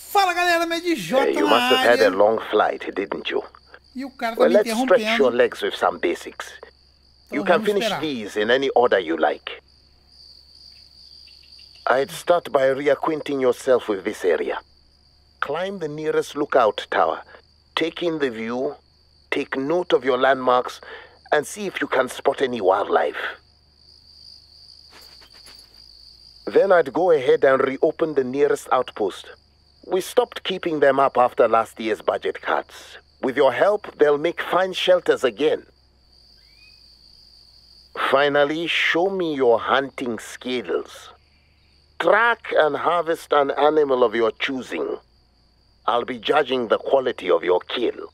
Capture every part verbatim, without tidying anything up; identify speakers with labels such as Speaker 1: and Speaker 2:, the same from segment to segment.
Speaker 1: Fala galera, Medj
Speaker 2: Uh, you
Speaker 1: na
Speaker 2: must have had a
Speaker 1: área.
Speaker 2: long flight, didn't you?
Speaker 1: E o cara tá
Speaker 2: Well,
Speaker 1: me
Speaker 2: let's stretch your
Speaker 1: interrompendo.
Speaker 2: legs with some basics.
Speaker 1: Então
Speaker 2: You can
Speaker 1: vamos
Speaker 2: finish
Speaker 1: esperar.
Speaker 2: these in any order you like. I'd start by reacquainting yourself with this area. Climb the nearest lookout tower. Take in the view, take note of your landmarks, and see if you can spot any wildlife. Then I'd go ahead and reopen the nearest outpost. We stopped keeping them up after last year's budget cuts. With your help, they'll make fine shelters again. Finally, show me your hunting skills. Track and harvest an animal of your choosing. I'll be judging the quality of your kill.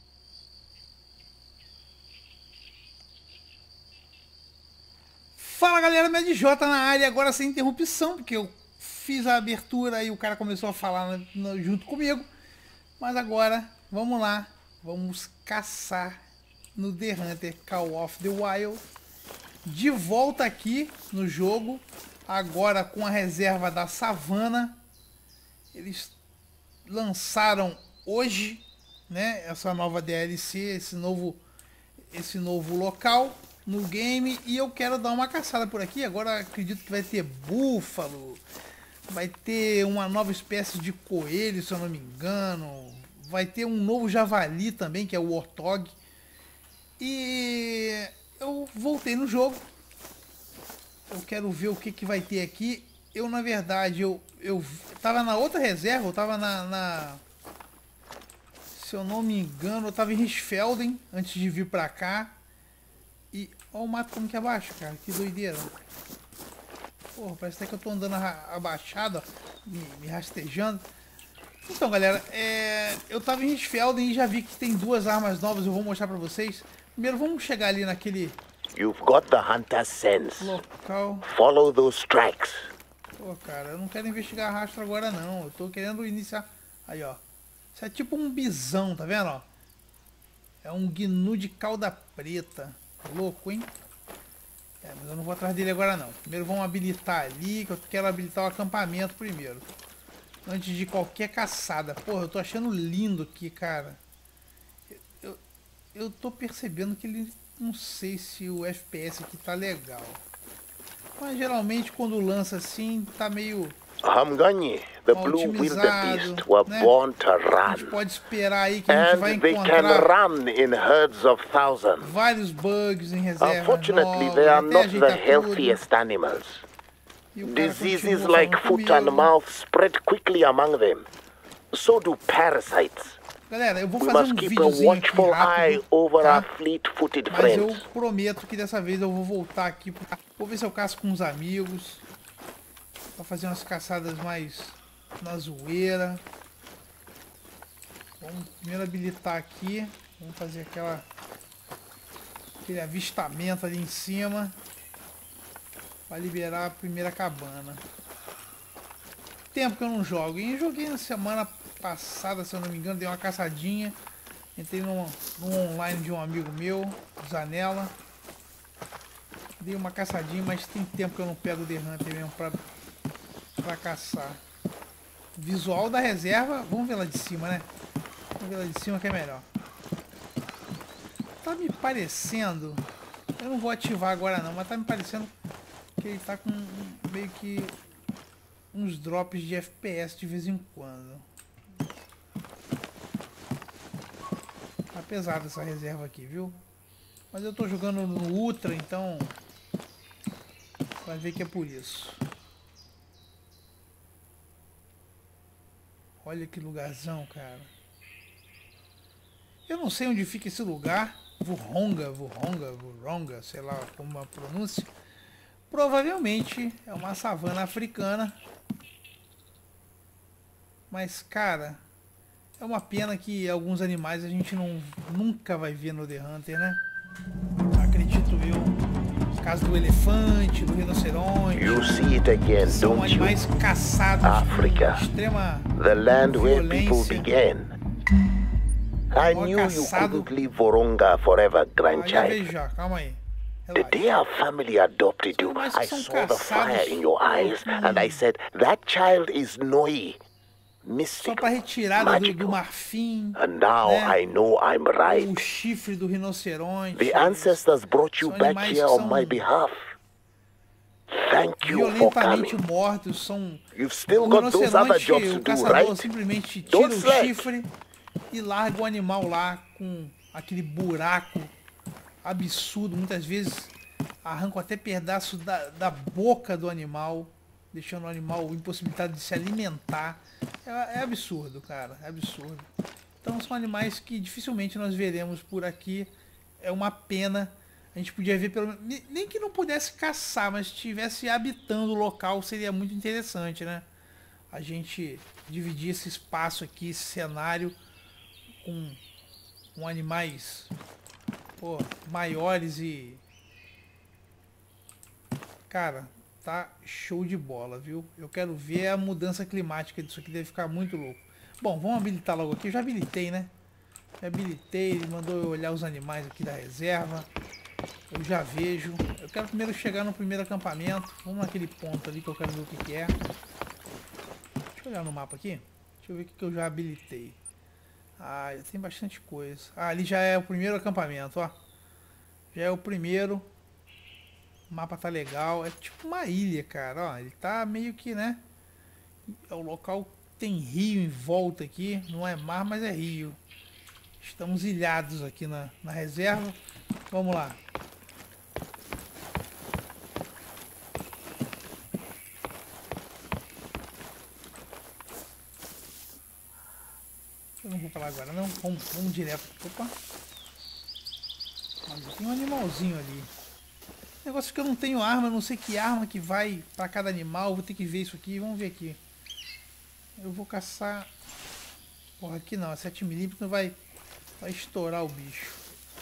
Speaker 1: Fala galera, Medj na área, agora sem interrupção, porque eu fiz a abertura e o cara começou a falar no- no- junto comigo. Mas agora, vamos lá, vamos caçar no The Hunter Call of the Wild. De volta aqui no jogo, agora com a reserva da Savana. Eles lançaram hoje, né, essa nova D L C, esse novo, esse novo local no game, e eu quero dar uma caçada por aqui. Agora acredito que vai ter búfalo, vai ter uma nova espécie de coelho, se eu não me engano, vai ter um novo javali também, que é o Warthog. E eu voltei no jogo, eu quero ver o que, que vai ter aqui. Eu, na verdade, eu, eu tava na outra reserva, eu tava na, na... Se eu não me engano, eu tava em Hirschfelden antes de vir pra cá. E olha o mato como que abaixa, cara, que doideira. Porra, parece até que eu tô andando abaixado, ó, me, me rastejando. Então, galera, é... eu tava em Hirschfelden e já vi que tem duas armas novas, eu vou mostrar pra vocês. Primeiro, vamos chegar ali naquele
Speaker 2: You've got the hunter's sense.
Speaker 1: local.
Speaker 2: Follow those tracks.
Speaker 1: Pô, cara, eu não quero investigar rastro agora não. Eu tô querendo iniciar. Aí, ó. Isso é tipo um bisão, tá vendo, ó? É um gnu de cauda preta. Louco, hein? É, mas eu não vou atrás dele agora não. Primeiro vamos habilitar ali, que eu quero habilitar o acampamento primeiro. Antes de qualquer caçada. Porra, eu tô achando lindo aqui, cara. Eu, eu, eu tô percebendo que ele... Não sei se o F P S aqui tá legal. Mas geralmente quando lança assim, tá meio
Speaker 2: Hamgani, the
Speaker 1: mal
Speaker 2: blue
Speaker 1: otimizado,
Speaker 2: wildebeest, were
Speaker 1: né?
Speaker 2: born to
Speaker 1: A gente
Speaker 2: run.
Speaker 1: pode esperar aí que a gente vai
Speaker 2: And they can
Speaker 1: encontrar
Speaker 2: run in herds of thousands.
Speaker 1: vários bugs em reserva
Speaker 2: Unfortunately,
Speaker 1: novas,
Speaker 2: they are
Speaker 1: até
Speaker 2: not the
Speaker 1: ajeitar tudo.
Speaker 2: healthiest animals.
Speaker 1: E o cara
Speaker 2: Diseases
Speaker 1: continua
Speaker 2: like
Speaker 1: falando
Speaker 2: foot and
Speaker 1: comigo.
Speaker 2: mouth spread quickly among them. So do parasites.
Speaker 1: Galera, eu vou
Speaker 2: We
Speaker 1: fazer
Speaker 2: must
Speaker 1: um
Speaker 2: keep a
Speaker 1: videozinho aqui
Speaker 2: watchful eye
Speaker 1: rápido,
Speaker 2: over
Speaker 1: tá?
Speaker 2: our fleet-footed
Speaker 1: Mas eu
Speaker 2: friends.
Speaker 1: prometo que dessa vez eu vou voltar aqui. Vou ver se eu caço com uns amigos. Pra fazer umas caçadas mais na zoeira. Vamos primeiro habilitar aqui. Vamos fazer aquela aquele avistamento ali em cima. Pra liberar a primeira cabana. Tempo que eu não jogo. E joguei na semana passada, se eu não me engano, dei uma caçadinha. Entrei no, no online de um amigo meu, Zanella. Dei uma caçadinha, mas tem tempo que eu não pego o The Hunter mesmo pra, pra caçar. Visual da reserva, vamos ver lá de cima, né? Vamos ver lá de cima que é melhor. Tá me parecendo, eu não vou ativar agora não, mas tá me parecendo que ele tá com meio que uns drops de F P S de vez em quando. Tá pesada essa reserva aqui, viu? Mas eu tô jogando no Ultra, então vai ver que é por isso. Olha que lugarzão, cara. Eu não sei onde fica esse lugar. Vuronga, Vuronga, Vuronga, sei lá como a pronúncia. Provavelmente é uma savana africana. Mas, cara, é uma pena que alguns animais a gente não, nunca vai ver no The Hunter, né? Acredito eu. No caso do elefante, do rinoceronte.
Speaker 2: You see it again,
Speaker 1: São
Speaker 2: don't you?
Speaker 1: animais caçados
Speaker 2: Africa,
Speaker 1: com extrema
Speaker 2: The land where people
Speaker 1: violência.
Speaker 2: began. I
Speaker 1: Animal
Speaker 2: knew you
Speaker 1: caçado.
Speaker 2: couldn't leave Voronga forever,
Speaker 1: Ah, já
Speaker 2: grandchild.
Speaker 1: vejo já, calma aí.
Speaker 2: The
Speaker 1: Relaxa.
Speaker 2: day our family adopted you,
Speaker 1: Mas
Speaker 2: I
Speaker 1: são
Speaker 2: saw the
Speaker 1: caçados.
Speaker 2: fire in your eyes, and I said, that child is Noi.
Speaker 1: Só
Speaker 2: mystic,
Speaker 1: para retirada do, do
Speaker 2: magical.
Speaker 1: marfim,
Speaker 2: And now
Speaker 1: né?
Speaker 2: I know I'm right.
Speaker 1: O chifre do rinoceronte.
Speaker 2: The ancestors brought you
Speaker 1: São
Speaker 2: back
Speaker 1: animais
Speaker 2: here
Speaker 1: que
Speaker 2: on
Speaker 1: são
Speaker 2: my behalf. Thank you for
Speaker 1: violentamente
Speaker 2: coming.
Speaker 1: mortos. São...
Speaker 2: You've still
Speaker 1: O
Speaker 2: got those other
Speaker 1: rinoceronte,
Speaker 2: jobs to
Speaker 1: o
Speaker 2: do,
Speaker 1: caçador
Speaker 2: right?
Speaker 1: simplesmente tira
Speaker 2: Don't
Speaker 1: o
Speaker 2: slack.
Speaker 1: chifre e larga o animal lá com aquele buraco absurdo. Muitas vezes arrancam até pedaço da, da boca do animal, deixando o animal impossibilitado de se alimentar. É, é absurdo, cara, é absurdo. Então são animais que dificilmente nós veremos por aqui. É uma pena. A gente podia ver, pelo nem que não pudesse caçar, mas estivesse habitando o local, seria muito interessante, né? A gente dividir esse espaço aqui, esse cenário, com, com animais, pô, maiores e... Cara, tá show de bola, viu? Eu quero ver a mudança climática disso aqui, deve ficar muito louco. Bom, vamos habilitar logo aqui. Eu já habilitei, né? Já habilitei, ele mandou eu olhar os animais aqui da reserva. Eu já vejo. Eu quero primeiro chegar no primeiro acampamento. Vamos naquele ponto ali que eu quero ver o que, que é. Deixa eu olhar no mapa aqui. Deixa eu ver o que, que eu já habilitei. Ah, tem bastante coisa. Ah, ali já é o primeiro acampamento, ó. Já é o primeiro. O mapa tá legal. É tipo uma ilha, cara. Ó, ele tá meio que, né? É o local tem rio em volta aqui. Não é mar, mas é rio. Estamos ilhados aqui na, na reserva. Vamos lá. Eu não vou falar agora não. Vamos, vamos direto. Opa. Mas tem um animalzinho ali. Negócio que eu não tenho arma. Eu não sei que arma que vai para cada animal. Vou ter que ver isso aqui. Vamos ver aqui. Eu vou caçar... Porra, aqui não. A sete milímetros vai, vai estourar o bicho.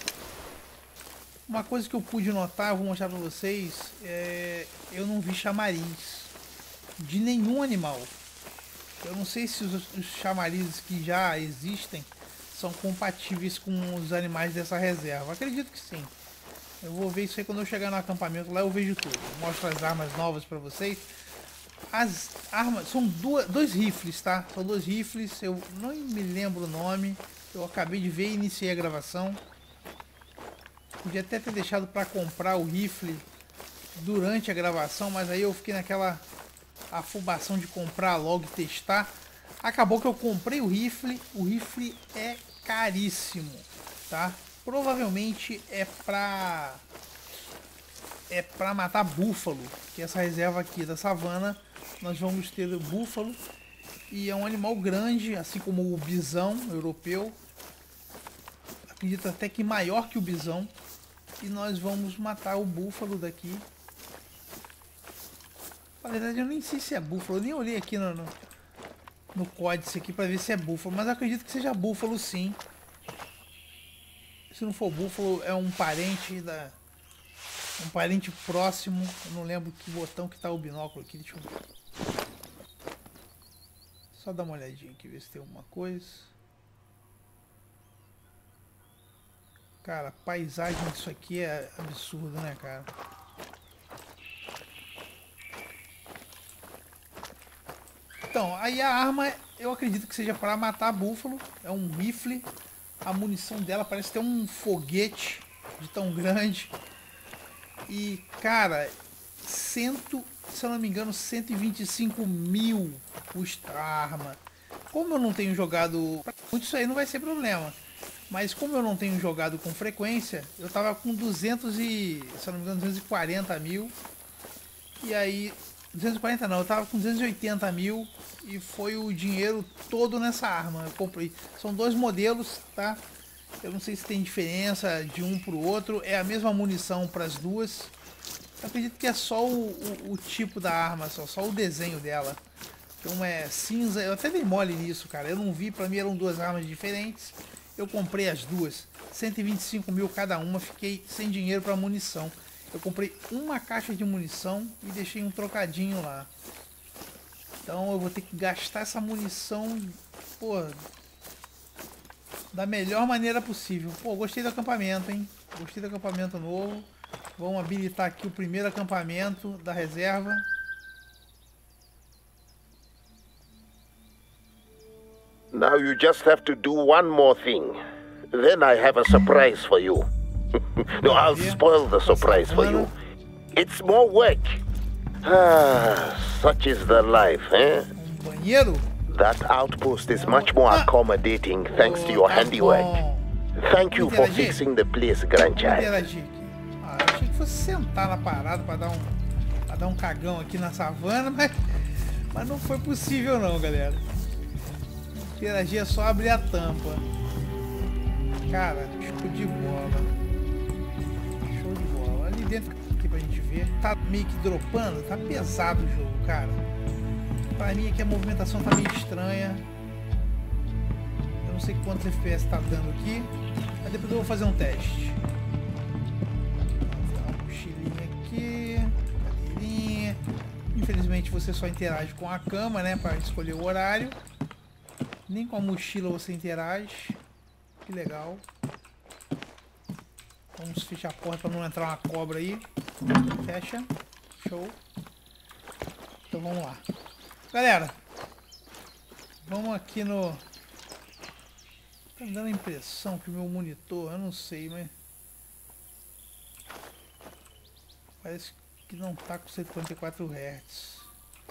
Speaker 1: Uma coisa que eu pude notar, eu vou mostrar para vocês. É... Eu não vi chamariz de nenhum animal. Eu não sei se os, os chamarizes que já existem são compatíveis com os animais dessa reserva. Acredito que sim. Eu vou ver isso aí quando eu chegar no acampamento. Lá eu vejo tudo. Eu mostro as armas novas para vocês. As armas são duas, dois rifles, tá? São dois rifles. Eu não me lembro o nome. Eu acabei de ver e iniciei a gravação. Podia até ter deixado para comprar o rifle durante a gravação, mas aí eu fiquei naquela afobação de comprar logo e testar. Acabou que eu comprei o rifle. O rifle é caríssimo, tá? Provavelmente é pra é pra matar búfalo, que essa reserva aqui da savana nós vamos ter o búfalo, e é um animal grande, assim como o bisão europeu. Acredito até que maior que o bisão, e nós vamos matar o búfalo daqui. Na verdade eu nem sei se é búfalo, eu nem olhei aqui no, no, no códice aqui para ver se é búfalo, mas eu acredito que seja búfalo sim. Se não for búfalo, é um parente da... Um parente próximo. Eu não lembro que botão que tá o binóculo aqui, deixa eu ver. Só dar uma olhadinha aqui, ver se tem alguma coisa. Cara, a paisagem disso aqui é absurdo, né, cara? Então, aí a arma, eu acredito que seja para matar búfalo. É um rifle. A munição dela parece ter um foguete de tão grande. E, cara, cento, se eu não me engano, cento e vinte e cinco mil custa a arma. Como eu não tenho jogado... Muito isso aí não vai ser problema. Mas como eu não tenho jogado com frequência, eu tava com duzentos e... Se eu não me engano, duzentos e quarenta mil. E aí... duzentos e quarenta não, eu tava com duzentos e oitenta mil. E foi o dinheiro todo nessa arma. Eu comprei. São dois modelos, tá? Eu não sei se tem diferença de um para o outro. É a mesma munição para as duas. Eu acredito que é só o, o, o tipo da arma, só, só o desenho dela. Uma é cinza. Eu até dei mole nisso, cara. Eu não vi, para mim eram duas armas diferentes. Eu comprei as duas. cento e vinte e cinco mil cada uma. Fiquei sem dinheiro para munição. Eu comprei uma caixa de munição e deixei um trocadinho lá. Então eu vou ter que gastar essa munição, pô, da melhor maneira possível. Pô, gostei do acampamento, hein? Gostei do acampamento novo. Vamos habilitar aqui o primeiro acampamento da reserva.
Speaker 2: Now you just have to do one more thing. Then I have a surprise for you. No, I'll spoil the surprise for you. It's more work. Ah, such is the life, eh?
Speaker 1: Um banheiro?
Speaker 2: That outpost is much more accommodating thanks to your handiwork. Thank you for fixing the place, grandchild.
Speaker 1: Ah, eu achei que fosse sentar na parada para dar um, para dar um cagão aqui na savana, mas, mas não foi possível não, galera. Interagir é só abrir a tampa. Cara, show de bola. Show de bola. Ali dentro aqui pra gente ver. Tá meio que dropando, tá pesado o jogo, cara. Pra mim aqui a movimentação tá meio estranha. Eu não sei quantos F P S tá dando aqui. Mas depois eu vou fazer um teste. Vou dar uma mochilinha aqui. Cadeirinha. Infelizmente você só interage com a cama, né? Pra escolher o horário. Nem com a mochila você interage. Que legal. Vamos fechar a porta para não entrar uma cobra aí. Fecha. Show. Então vamos lá. Galera. Vamos aqui no... Tá me dando a impressão que o meu monitor, eu não sei, mas... Parece que não tá com cento e quarenta e quatro hertz.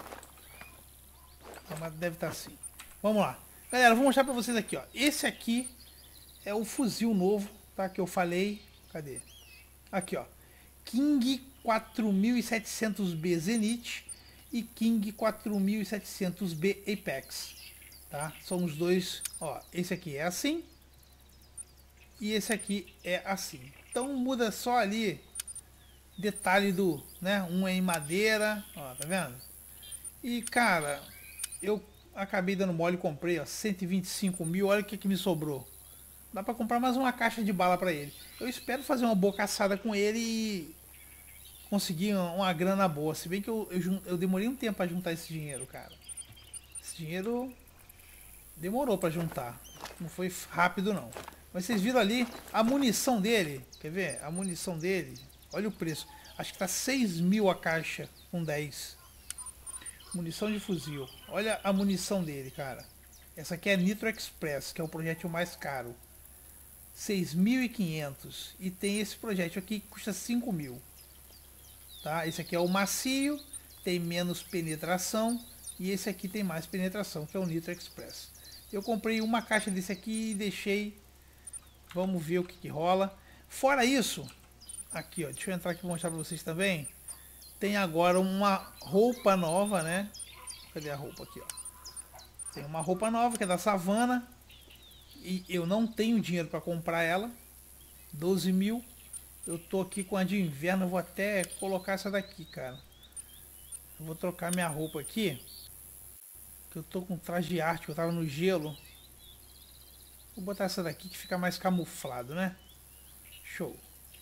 Speaker 1: Mas deve estar assim. Vamos lá. Galera, vou mostrar para vocês aqui, ó. Esse aqui é o fuzil novo, tá? Que eu falei. Cadê? Aqui, ó. King quatro mil e setecentos B Zenith e King quatro mil e setecentos B Apex, tá? São os dois, ó. Esse aqui é assim e esse aqui é assim. Então muda só ali detalhe do, né? Um é em madeira, ó, tá vendo? E cara, eu acabei dando mole e comprei, ó, cento e vinte e cinco mil. Olha o que que me sobrou. Dá pra comprar mais uma caixa de bala pra ele. Eu espero fazer uma boa caçada com ele e conseguir uma, uma grana boa. Se bem que eu, eu, eu demorei um tempo pra juntar esse dinheiro, cara. Esse dinheiro demorou pra juntar. Não foi rápido, não. Mas vocês viram ali a munição dele. Quer ver? A munição dele. Olha o preço. Acho que tá seis mil a caixa com dez. Munição de fuzil. Olha a munição dele, cara. Essa aqui é Nitro Express, que é o projétil mais caro. seis mil e quinhentos. E tem esse projétil aqui que custa cinco mil. Tá? Esse aqui é o macio, tem menos penetração. E esse aqui tem mais penetração, que é o Nitro Express. Eu comprei uma caixa desse aqui e deixei. Vamos ver o que, que rola. Fora isso, aqui, ó, deixa eu entrar aqui e mostrar para vocês também. Tem agora uma roupa nova, né? Cadê a roupa aqui, ó? Tem uma roupa nova que é da Savana. E eu não tenho dinheiro para comprar ela. doze mil. Eu tô aqui com a de inverno. Eu vou até colocar essa daqui, cara. Eu vou trocar minha roupa aqui. Que eu tô com traje de arte. Eu tava no gelo. Vou botar essa daqui que fica mais camuflado, né? Show.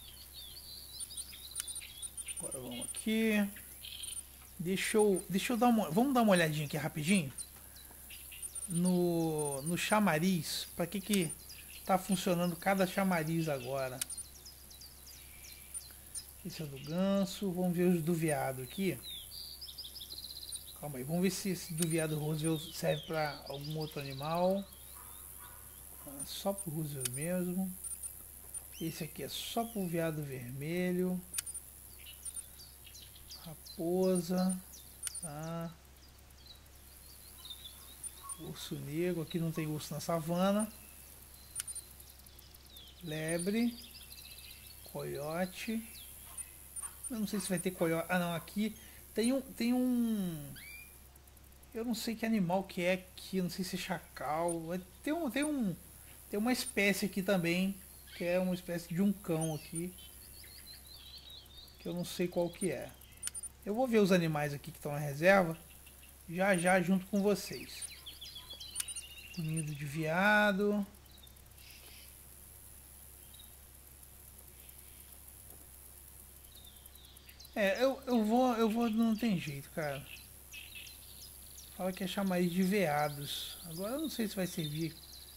Speaker 1: Agora vamos aqui. Deixa eu, deixa eu dar uma... Vamos dar uma olhadinha aqui rapidinho. No, no chamariz. Para que que tá funcionando cada chamariz agora. Esse é do ganso. Vamos ver os do veado aqui. Calma aí. Vamos ver se esse do veado Roosevelt serve para algum outro animal. Só pro Roosevelt mesmo. Esse aqui é só pro veado vermelho. Raposa. Tá. Urso negro. Aqui não tem urso na savana. Lebre. Coiote. Eu não sei se vai ter coiote. Ah não, aqui tem um, tem um... Eu não sei que animal que é aqui. Não sei se é chacal. Tem um, tem um, tem uma espécie aqui também. Que é uma espécie de um cão aqui. Que eu não sei qual que é. Eu vou ver os animais aqui que estão na reserva. Já já junto com vocês. Nido de veado. É, eu, eu vou, eu vou, não tem jeito, cara. Fala que é chamariz de veados. Agora eu não sei se vai servir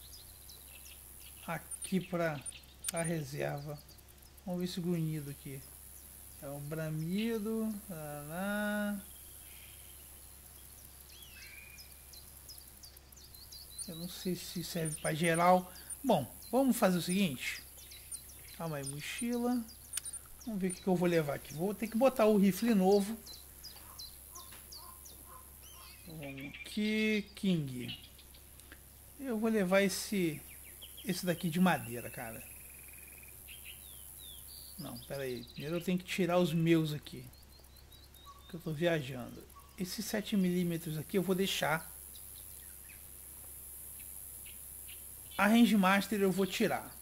Speaker 1: aqui pra, pra reserva. Vamos ver esse grunhido aqui. É um bramido. Lá. Eu não sei se serve para geral. Bom, vamos fazer o seguinte. Calma aí, mochila. Vamos ver o que eu vou levar aqui. Vou ter que botar o rifle novo. Vamos aqui, King. Eu vou levar esse esse daqui de madeira, cara. Não, pera aí. Primeiro eu tenho que tirar os meus aqui. Que eu tô viajando. Esse sete milímetros aqui eu vou deixar. A Range Master eu vou tirar.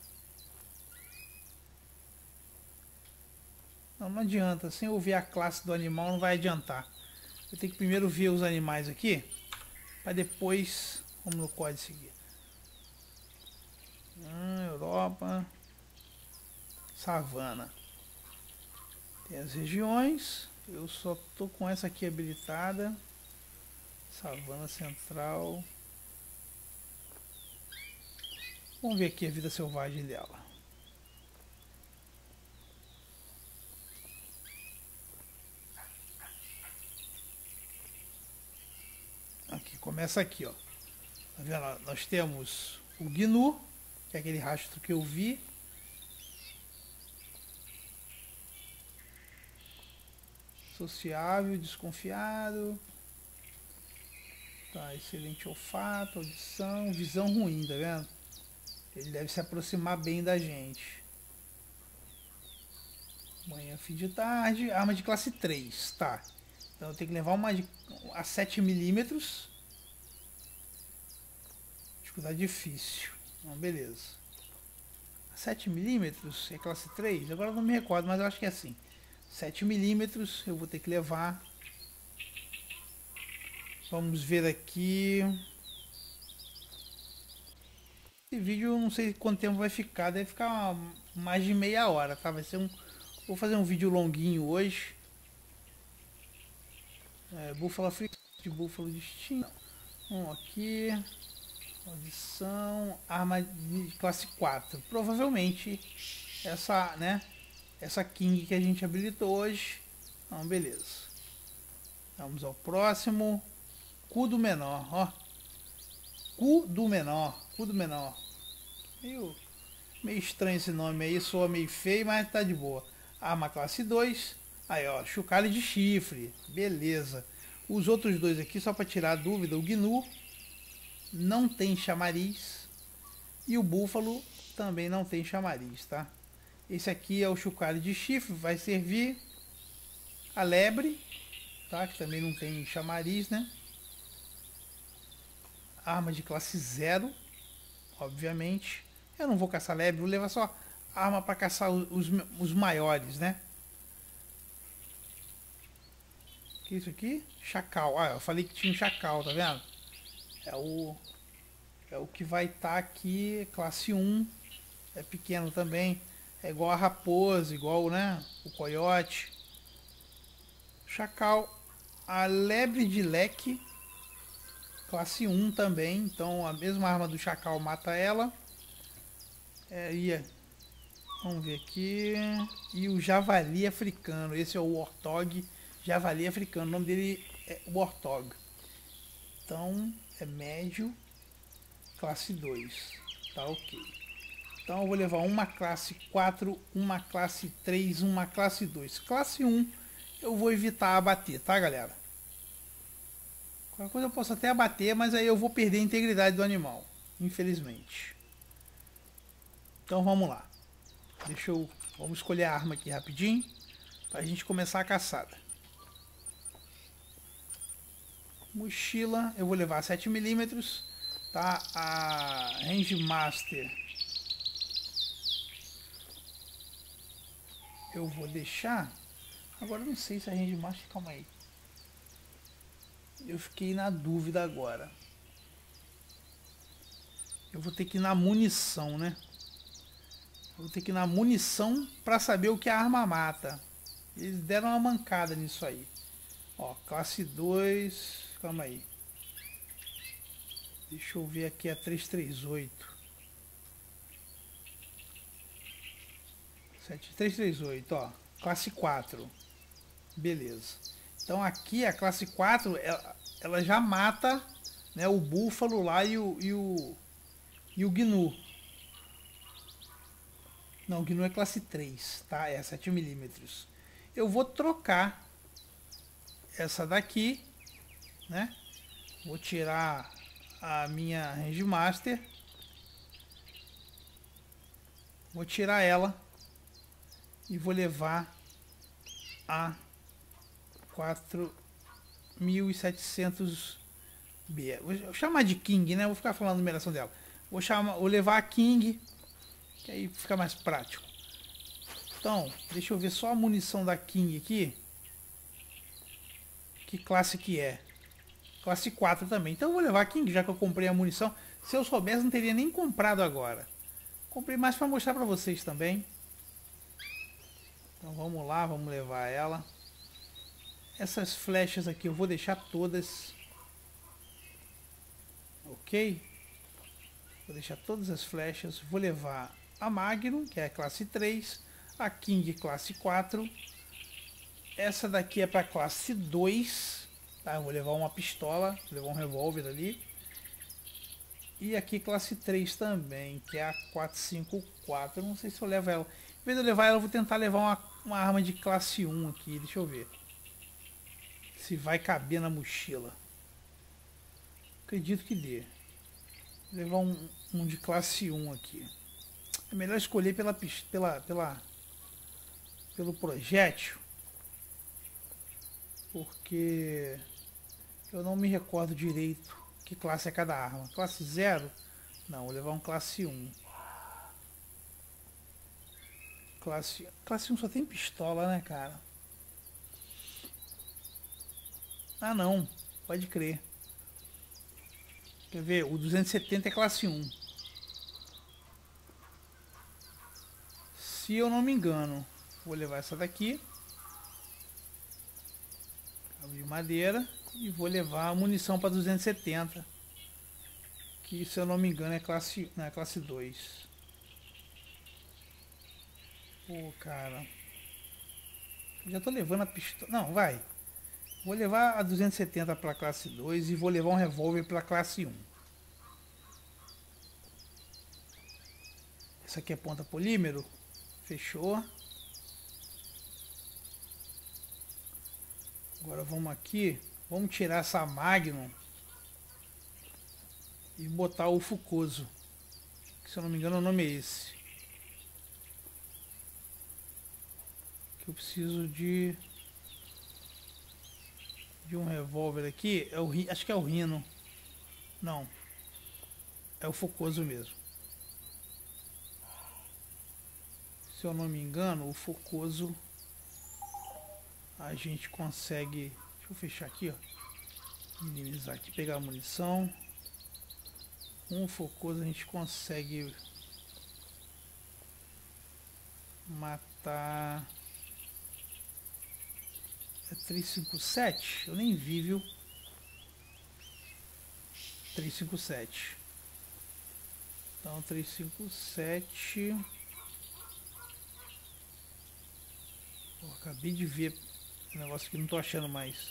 Speaker 1: Não, não adianta. Sem eu ver a classe do animal não vai adiantar. Eu tenho que primeiro ver os animais aqui. Para depois... Vamos no código seguir. Hum, Europa. Savana. Tem as regiões. Eu só tô com essa aqui habilitada. Savana Central. Vamos ver aqui a vida selvagem dela. Aqui, começa aqui, ó. Tá vendo? Nós temos o Gnu, que é aquele rastro que eu vi. Sociável, desconfiado. Tá, excelente olfato, audição, visão ruim, tá vendo? Ele deve se aproximar bem da gente. Manhã, fim de tarde, arma de classe três, tá. Então eu tenho que levar uma de, a sete milímetros. Dificuldade difícil. Então, beleza. sete milímetros é classe três? Agora eu não me recordo, mas eu acho que é assim. sete milímetros eu vou ter que levar. Vamos ver aqui. Esse vídeo eu não sei quanto tempo vai ficar. Deve ficar mais de meia hora, tá? Vai ser um... Vou fazer um vídeo longuinho hoje. É, búfalo africano, de búfalo distinto. Um aqui. Audição. Arma de classe quatro. Provavelmente essa, né? Essa King que a gente habilitou hoje. Então, beleza. Vamos ao próximo. Cu do menor, ó. Cu do menor. Cu do menor. Meio, meio estranho esse nome aí. Soa meio feio, mas tá de boa. Arma classe dois. Aí, ó. Chocalho de chifre. Beleza. Os outros dois aqui, só para tirar a dúvida. O Gnu não tem chamariz. E o búfalo também não tem chamariz, tá? Esse aqui é o chocalho de chifre. Vai servir a lebre, tá? Que também não tem chamariz, né? Arma de classe zero, obviamente. Eu não vou caçar lebre, vou levar só arma para caçar os, os maiores, né? O que é isso aqui? Chacal. Ah, eu falei que tinha um chacal, tá vendo? É o, é o que vai estar tá aqui, classe um. É pequeno também. É igual a raposa, igual, né? O coiote. Chacal. A lebre de leque. Classe um também. Então a mesma arma do chacal mata ela. É, e, vamos ver aqui. E o javali africano. Esse é o Warthog javali africano. O nome dele é Warthog. Então é médio. Classe dois. Tá ok. Então eu vou levar uma classe quatro, uma classe três, uma classe dois. Classe um eu vou evitar abater, tá, galera? Qualquer coisa eu posso até abater, mas aí eu vou perder a integridade do animal, infelizmente. Então vamos lá. Deixa eu... Vamos escolher a arma aqui rapidinho, pra gente começar a caçada. Mochila, eu vou levar sete milímetros, tá? A Range Master eu vou deixar. Agora eu não sei se a Range Master... Calma aí. Eu fiquei na dúvida agora. Eu vou ter que ir na munição, né? Eu vou ter que ir na munição para saber o que a arma mata. Eles deram uma mancada nisso aí. Ó, classe dois. Calma aí. Deixa eu ver aqui a trezentos e trinta e oito. trezentos e trinta e oito, ó. Classe quatro. Beleza. Então aqui a classe quatro, ela, ela já mata, né? O búfalo lá e o, e o, e o gnu. Não, o gnu é classe três, tá? É sete milímetros. Eu vou trocar essa daqui, né? Vou tirar a minha Range Master. Vou tirar ela e vou levar a quatro mil e setecentos B. Vou chamar de King, né? Vou ficar falando a numeração dela. Vou, chamar, vou levar a King, que aí fica mais prático. Então, deixa eu ver só a munição da King aqui. Que classe que é? Classe quatro também. Então eu vou levar a King, já que eu comprei a munição. Se eu soubesse, não teria nem comprado agora. Comprei mais para mostrar para vocês também. Então vamos lá, vamos levar ela. Essas flechas aqui eu vou deixar todas. Ok? Vou deixar todas as flechas. Vou levar a Magnum, que é a classe três. A King, classe quatro. Essa daqui é para classe dois. Tá? Eu vou levar uma pistola, vou levar um revólver ali. E aqui classe três também, que é a quatrocentos e cinquenta e quatro. Eu não sei se eu levo ela. Em vez de eu levar ela, eu vou tentar levar uma, uma arma de classe um aqui. Deixa eu ver se vai caber na mochila. Acredito que dê. Vou levar um, um de classe um aqui. É melhor escolher pela, pela, pela, pelo projétil, porque eu não me recordo direito que classe é cada arma. Classe zero? Não, vou levar um classe um. Classe, classe um só tem pistola, né, cara? Ah, não. Pode crer. Quer ver? O duzentos e setenta é classe um. Se eu não me engano, vou levar essa daqui. Abrir madeira. E vou levar a munição para duzentos e setenta. Que, se eu não me engano, é classe, não, é classe dois. Pô, cara. Já tô levando a pistola. Não, vai. Vou levar a duzentos e setenta para classe dois e vou levar um revólver para classe um. Essa aqui é ponta polímero. Fechou. Agora vamos aqui. Vamos tirar essa Magnum e botar o Fucoso. Que, se eu não me engano, o nome é esse. Que eu preciso de de um revólver aqui. É o, acho que é o Rhino. Não. É o Fucoso mesmo. Se eu não me engano, o Fucoso a gente consegue. Deixa eu fechar aqui, ó. Minimizar aqui, pegar a munição. Com o Fucoso a gente consegue matar. É trezentos e cinquenta e sete? Eu nem vi, viu? trezentos e cinquenta e sete. Então, trezentos e cinquenta e sete. Pô, acabei de ver um negócio que não tô achando mais.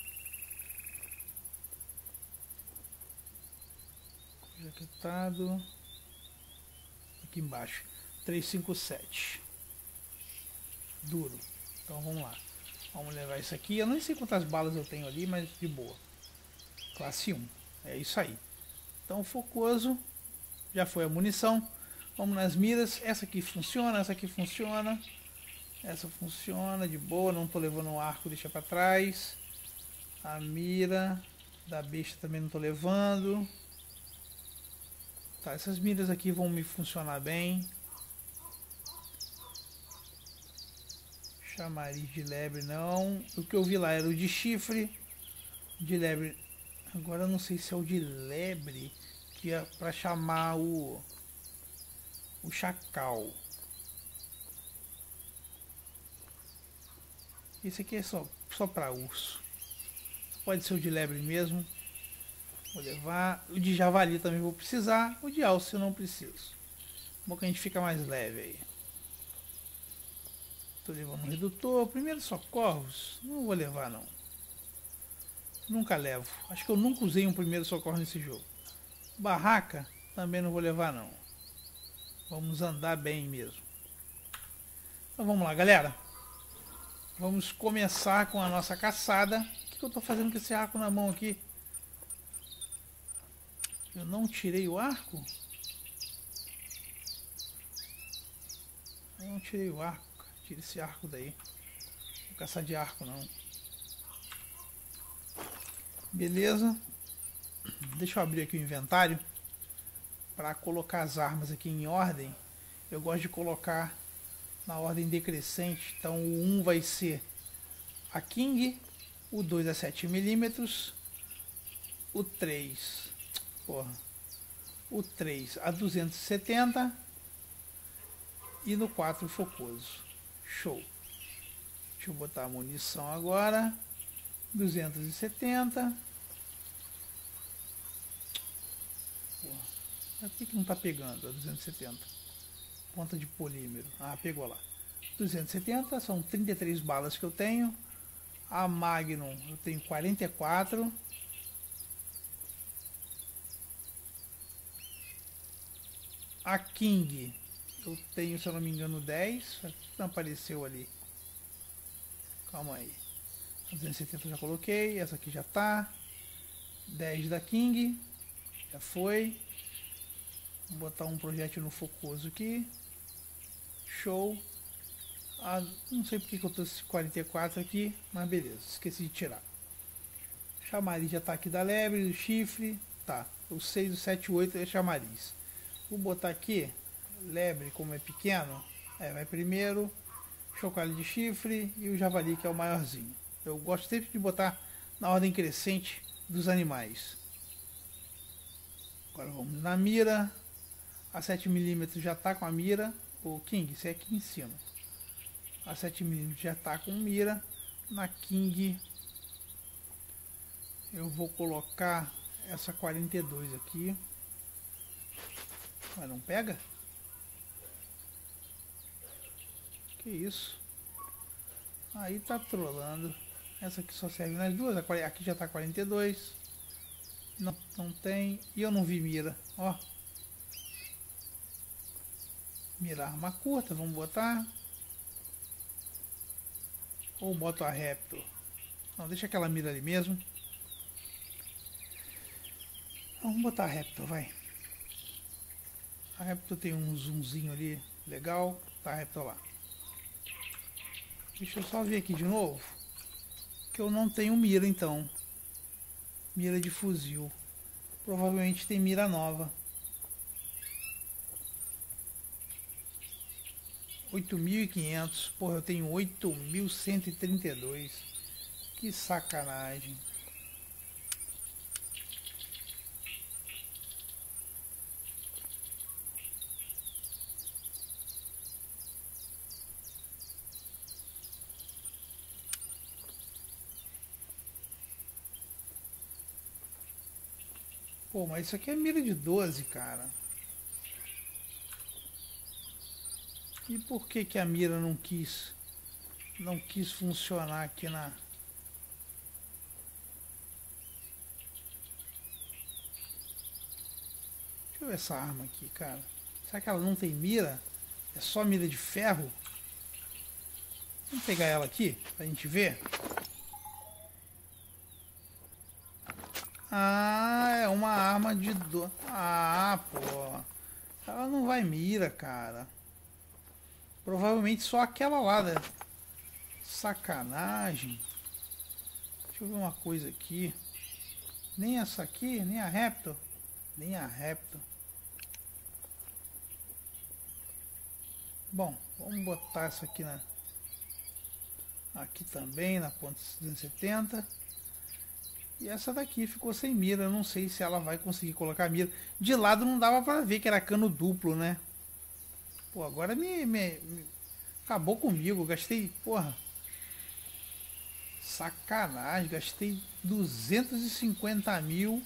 Speaker 1: Jaquetado. Aqui embaixo. trezentos e cinquenta e sete. Duro. Então vamos lá. Vamos levar isso aqui. Eu nem sei quantas balas eu tenho ali, mas de boa. Classe um. É isso aí. Então focoso. Já foi a munição. Vamos nas miras. Essa aqui funciona, essa aqui funciona. Essa funciona de boa. Não tô levando o arco, deixa pra trás. A mira da besta também não tô levando. Tá, essas miras aqui vão me funcionar bem. Chamariz de lebre não. O que eu vi lá era o de chifre. De lebre. Agora eu não sei se é o de lebre que é para chamar o o chacal. Esse aqui é só só para urso. Pode ser o de lebre mesmo. Vou levar. O de javali também vou precisar. O de alce eu não preciso. Bom que a gente fica mais leve aí. Tô levando um redutor. Primeiro socorros. Não vou levar não. Nunca levo. Acho que eu nunca usei um primeiro socorro nesse jogo. Barraca também não vou levar não. Vamos andar bem mesmo. Então vamos lá, galera. Vamos começar com a nossa caçada. O que eu tô fazendo com esse arco na mão aqui? Eu não tirei o arco? Eu não tirei o arco. Tira esse arco daí. Não vou caçar de arco não. Beleza. Deixa eu abrir aqui o inventário para colocar as armas aqui em ordem. Eu gosto de colocar na ordem decrescente. Então o um vai ser a King, o dois é sete milímetros, o três, porra, o três a duzentos e setenta e no quatro focoso. Show. Deixa eu botar a munição agora. duzentos e setenta. Por que que não está pegando a duzentos e setenta? Ponta de polímero. Ah, pegou lá. duzentos e setenta, são trinta e três balas que eu tenho. A Magnum eu tenho quarenta e quatro. A King eu tenho, se eu não me engano, dez. Não apareceu ali. Calma aí. duzentos e setenta eu já coloquei. Essa aqui já tá. dez da King. Já foi. Vou botar um projétil no focoso aqui. Show. Ah, não sei porque que eu trouxe quarenta e quatro aqui, mas beleza, esqueci de tirar. Chamariz já tá aqui da lebre, do chifre. Tá, o seis, o sete, o oito é chamariz. Vou botar aqui, lebre como é pequeno, é, vai primeiro, chocalho de chifre e o javali que é o maiorzinho. Eu gosto sempre de botar na ordem crescente dos animais. Agora vamos na mira. A sete milímetros já tá com a mira. O King, isso é aqui em cima. A sete milímetros já tá com mira. Na King eu vou colocar essa quarenta e dois aqui. Mas não pega? Que isso? Aí tá trolando. Essa aqui só serve nas duas. Aqui já tá quarenta e dois. Não, não tem. E eu não vi mira. Ó. Mira arma curta, vamos botar. Ou boto a Raptor. Não, deixa aquela mira ali mesmo. Vamos botar a Raptor, vai. A Raptor tem um zoomzinho ali legal. Tá a Raptor lá. Deixa eu só ver aqui de novo. Que eu não tenho mira então. Mira de fuzil. Provavelmente tem mira nova. oito mil e quinhentos. Porra, eu tenho oito mil cento e trinta e dois. Que sacanagem. Pô, mas isso aqui é mira de doze, cara. E por que que a mira não quis não quis funcionar aqui na... Deixa eu ver essa arma aqui, cara. Será que ela não tem mira? É só mira de ferro? Vamos pegar ela aqui pra gente ver. Ah, é uma arma de do... Ah, pô. Ela não vai mira, cara. Provavelmente só aquela lá, né? Sacanagem. Deixa eu ver uma coisa aqui. Nem essa aqui, nem a Raptor. Nem a Raptor. Bom, vamos botar essa aqui na... Aqui também, na ponta duzentos e setenta. E essa daqui ficou sem mira. Eu não sei se ela vai conseguir colocar mira. De lado não dava pra ver que era cano duplo, né? Pô, agora me, me, me... acabou comigo. Gastei, porra. Sacanagem. Gastei duzentos e cinquenta mil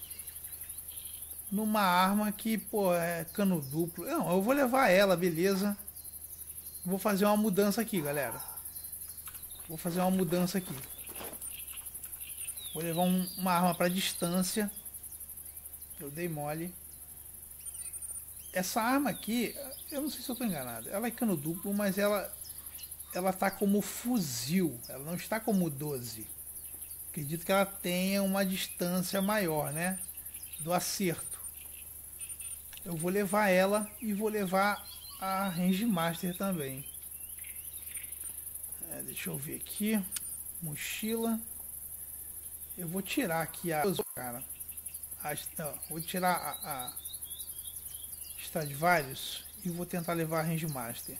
Speaker 1: numa arma que, pô, é cano duplo. Não, eu vou levar ela, beleza. Vou fazer uma mudança aqui, galera. Vou fazer uma mudança aqui. Vou levar um, uma arma para distância. Eu dei mole. Essa arma aqui, eu não sei se eu estou enganado. Ela é cano duplo, mas ela ela tá como fuzil. Ela não está como doze. Acredito que ela tenha uma distância maior, né? Do acerto. Eu vou levar ela e vou levar a Range Master também. É, deixa eu ver aqui. Mochila. Eu vou tirar aqui a... Cara, a, não, vou tirar a, a Stradivarius e vou tentar levar a Range Master.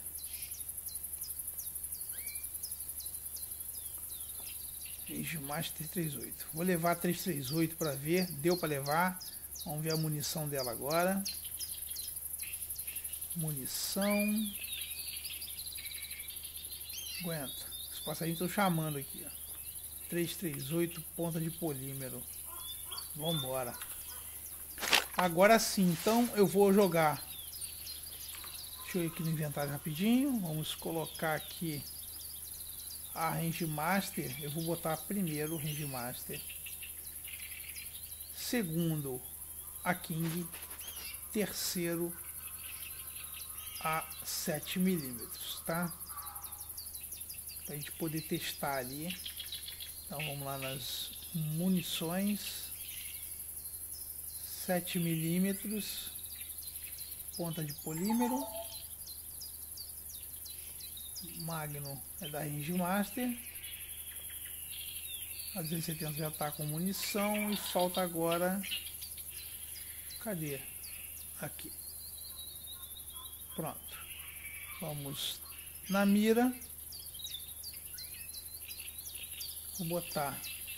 Speaker 1: Range Master trinta e oito. Vou levar a trezentos e trinta e oito para ver. Deu para levar. Vamos ver a munição dela agora. Munição. Aguenta. Os passarinhos estão chamando aqui, ó. trezentos e trinta e oito, ponta de polímero. Vambora. Agora sim, então eu vou jogar. Deixa eu ir aqui no inventário rapidinho. Vamos colocar aqui a Range Master. Eu vou botar primeiro o Range Master. Segundo, a King. Terceiro, a sete milímetros, tá? Pra gente poder testar ali. Então vamos lá nas munições. sete milímetros. Ponta de polímero. Magno é da Range Master. A duzentos e setenta já está com munição. E falta agora... Cadê? Aqui. Pronto. Vamos na mira. Vou botar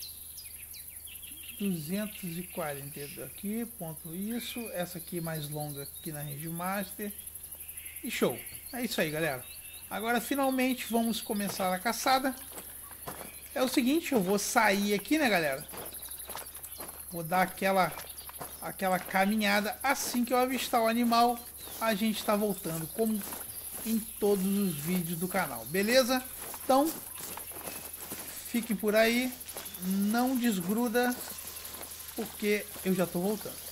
Speaker 1: duzentos e quarenta aqui, ponto isso. Essa aqui mais longa aqui na Range Master. E show. É isso aí, galera. Agora finalmente vamos começar a caçada. É o seguinte, eu vou sair aqui, né, galera? Vou dar aquela, aquela caminhada. Assim que eu avistar o animal, a gente está voltando, como em todos os vídeos do canal. Beleza? Então... fique por aí, não desgruda, porque eu já tô voltando.